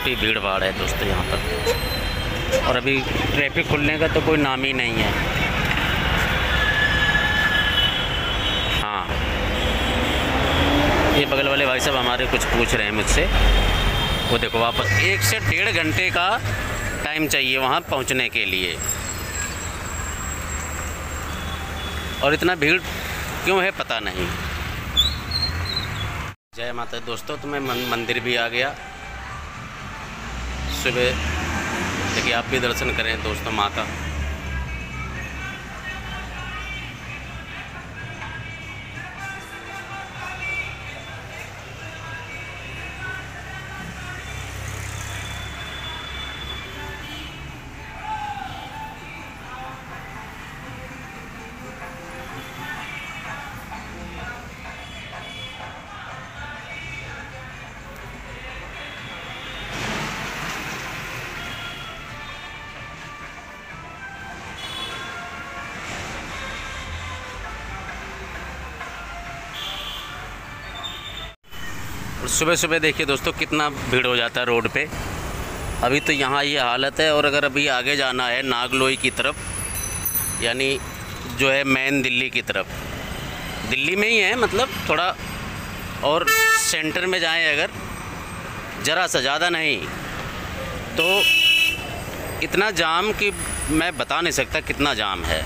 काफ़ी भीड़ भाड़ है दोस्तों यहाँ पर, और अभी ट्रैफिक खुलने का तो कोई नाम ही नहीं है। हाँ, ये बगल वाले भाई साहब हमारे कुछ पूछ रहे हैं मुझसे। वो देखो वापस 1 से 1.5 घंटे का टाइम चाहिए वहाँ पहुँचने के लिए, और इतना भीड़ क्यों है पता नहीं। जय माता दोस्तों, तो मैं मंदिर भी आ गया सुबह। देखिए आप भी दर्शन करें दोस्तों माँ का। सुबह सुबह देखिए दोस्तों कितना भीड़ हो जाता है रोड पे। अभी तो यहाँ ये हालत है, और अगर अभी आगे जाना है नागलोई की तरफ, यानी जो है मेन दिल्ली की तरफ, दिल्ली में ही है मतलब थोड़ा और सेंटर में जाएं अगर, ज़रा सा ज़्यादा नहीं, तो इतना जाम कि मैं बता नहीं सकता कितना जाम है।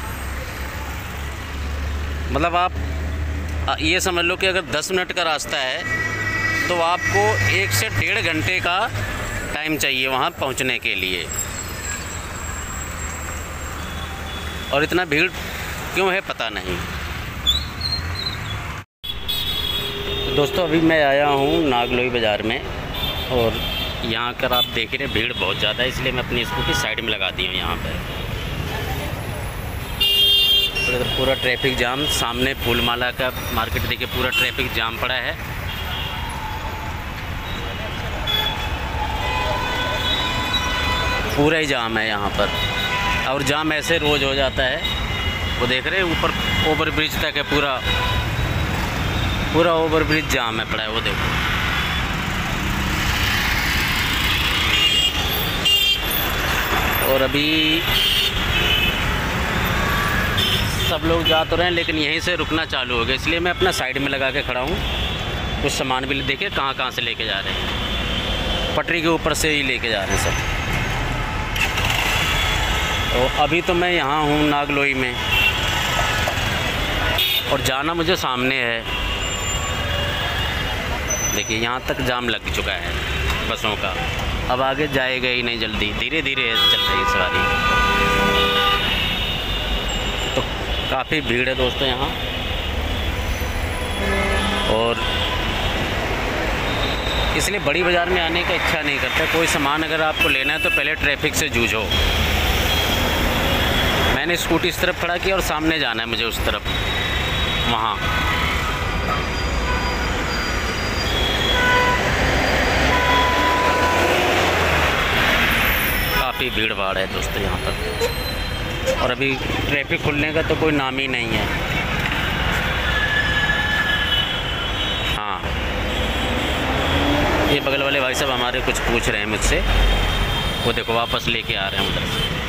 मतलब आप ये समझ लो कि अगर 10 मिनट का रास्ता है तो आपको 1 से 1.5 घंटे का टाइम चाहिए वहाँ पहुँचने के लिए, और इतना भीड़ क्यों है पता नहीं। तो दोस्तों अभी मैं आया हूँ नागलोई बाज़ार में, और यहाँ कर आप देख रहे हैं भीड़ बहुत ज़्यादा है, इसलिए मैं अपनी स्कूटी साइड में लगा दी हूँ यहाँ पर। और इधर पूरा ट्रैफिक जाम, सामने फूलमाला का मार्केट देखिए पूरा ट्रैफिक जाम पड़ा है। पूरा ही जाम है यहाँ पर, और जाम ऐसे रोज़ हो जाता है। वो देख रहे हैं ऊपर ओवर ब्रिज तक है, पूरा ओवर ब्रिज जाम है पड़ा है। वो देखो और अभी सब लोग जा तो रहे हैं, लेकिन यहीं से रुकना चालू हो गया, इसलिए मैं अपना साइड में लगा के खड़ा हूँ। कुछ सामान भी देखिए कहाँ से लेके जा रहे हैं, पटरी के ऊपर से ही लेके जा रहे हैं सब। तो अभी तो मैं यहाँ हूँ नागलोई में, और जाना मुझे सामने है। देखिए यहाँ तक जाम लग चुका है बसों का, अब आगे जाएगा ही नहीं जल्दी, धीरे धीरे चल रही है सवारी। तो काफ़ी भीड़ है दोस्तों यहाँ, और इसलिए बड़ी बाज़ार में आने का इच्छा नहीं करता। कोई सामान अगर आपको लेना है तो पहले ट्रैफिक से जूझो। मैंने स्कूटी इस तरफ खड़ा किया और सामने जाना है मुझे उस तरफ, वहाँ। काफ़ी भीड़ भाड़ है दोस्तों यहाँ पर, और अभी ट्रैफिक खुलने का तो कोई नाम ही नहीं है। हाँ, ये बगल वाले भाई साहब हमारे कुछ पूछ रहे हैं मुझसे। वो देखो वापस लेके आ रहे हैं उधर से।